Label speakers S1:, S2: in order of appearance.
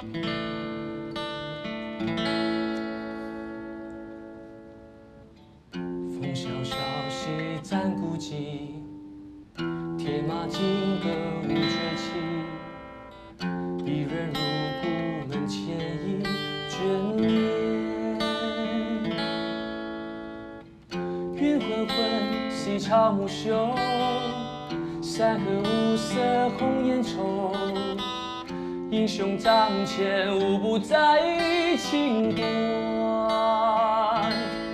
S1: 风萧萧兮战鼓急，铁马金戈无绝期。一人入古门前一卷帘。云昏昏，西朝暮秀，山河无色红颜愁。英雄帐前，无不在秦关。